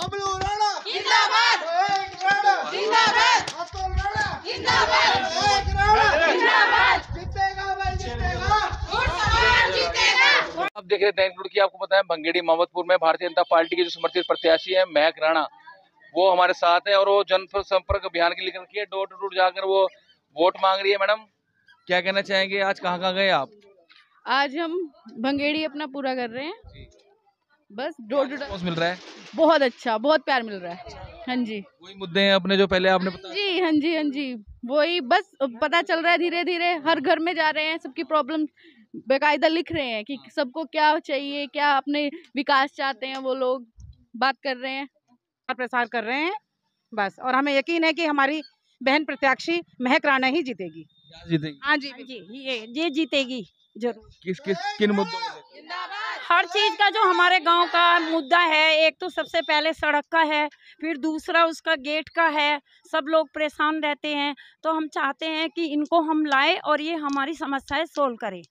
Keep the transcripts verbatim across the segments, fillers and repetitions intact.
बबलू राणा जिंदाबाद, एक राणा जिंदाबाद, अतुल राणा जिंदाबाद, एक राणा जिंदाबाद, जीतेगा भाई जीतेगा, जीतेगा। आप देख रहे हैं की आपको पता है भंगेड़ी मोहम्मदपुर में भारतीय जनता पार्टी के जो समर्थित प्रत्याशी है महक राणा, वो हमारे साथ है और वो जनसंपर्क अभियान के लिए रखी है, डोर टू डोर जाकर वो वोट मांग रही है। मैडम क्या कहना चाहेंगे, आज कहाँ कहाँ गए आप? आज हम भंगेड़ी अपना पूरा कर रहे हैं, बस डोर टू डोर मिल रहा है, बहुत अच्छा, बहुत प्यार मिल रहा है। हाँ जी, वही मुद्दे हैं अपने जो पहले आपने बताया। जी हाँ जी हाँ जी, वही बस पता चल रहा है, धीरे धीरे हर घर में जा रहे हैं, सबकी प्रॉब्लम बेकायदा लिख रहे हैं कि सबको क्या चाहिए, क्या अपने विकास चाहते हैं, वो लोग बात कर रहे हैं, प्रसार कर रहे हैं बस। और हमें यकीन है कि हमारी बहन प्रत्याशी महक राणा ही जीतेगी। जीतेगी? हाँ जी जी, ये ये जीतेगी जरूर। किस किस किन मुद्दों को? हर चीज का जो हमारे गांव का मुद्दा है, एक तो सबसे पहले सड़क का है, फिर दूसरा उसका गेट का है। सब लोग परेशान रहते हैं, तो हम चाहते हैं कि इनको हम लाए और ये हमारी समस्याएं सोल्व करें।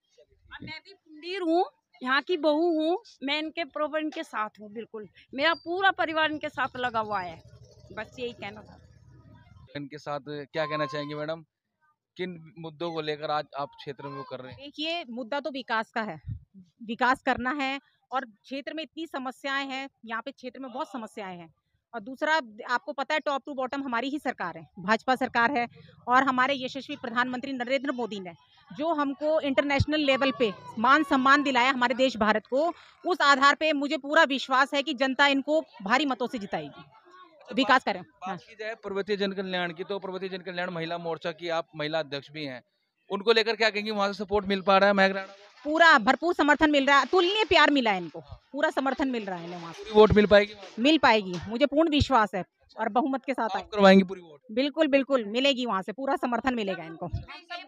मैं भी पुंडीर हूँ, यहाँ की बहू हूँ, मैं इनके प्रॉब्लम इनके साथ हूँ, बिल्कुल मेरा पूरा परिवार इनके साथ लगा हुआ है। बस यही कहना था। इनके साथ क्या कहना चाहेंगे मैडम, किन मुद्दों को लेकर आज आप क्षेत्र में वो कर रहे हैं? देखिए, मुद्दा तो विकास का है, विकास करना है और क्षेत्र में इतनी समस्याएं हैं, यहाँ पे क्षेत्र में बहुत समस्याएं हैं। और दूसरा, आपको पता है टॉप टू बॉटम हमारी ही सरकार है, भाजपा सरकार है, और हमारे यशस्वी प्रधानमंत्री नरेंद्र मोदी ने जो हमको इंटरनेशनल लेवल पे मान सम्मान दिलाया हमारे देश भारत को, उस आधार पे मुझे पूरा विश्वास है कि जनता इनको भारी मतों से जिताएगी। विकास करें। बात की जाए पर्वतीय जन कल्याण की, तो पर्वतीय जन कल्याण महिला मोर्चा की आप महिला अध्यक्ष भी हैं, उनको लेकर क्या कहेंगे, वहां से सपोर्ट मिल पा रहा है महक राणा? पूरा भरपूर समर्थन मिल रहा है, तुलनीय प्यार मिला है इनको, पूरा समर्थन मिल रहा है इन्हें वहाँ से। वोट मिल पाएगी? मिल पाएगी, मुझे पूर्ण विश्वास है, और बहुमत के साथ आप करवाएंगी पूरी वोट? बिल्कुल बिल्कुल मिलेगी, वहाँ से पूरा समर्थन मिलेगा इनको। हम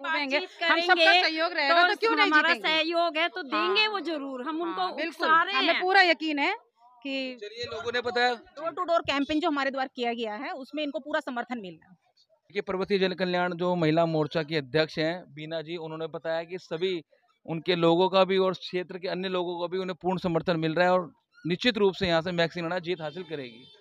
सबका सहयोग रहेगा, तो क्यों नहीं हमारा जीतेंगे? सहयोग है तो देंगे वो जरूर, हम उनको बिल्कुल, उकसा रहे हमें हैं। पूरा यकीन है कि चलिए, लोगों ने बताया डोर टू डोर कैंपेन जो हमारे द्वारा किया गया है, उसमें इनको पूरा समर्थन मिल रहा है। कि पर्वतीय जन कल्याण जो महिला मोर्चा की अध्यक्ष हैं बीना जी, उन्होंने बताया कि सभी उनके लोगों का भी और क्षेत्र के अन्य लोगों का भी उन्हें पूर्ण समर्थन मिल रहा है और निश्चित रूप से यहाँ से महक राणा जीत हासिल करेगी।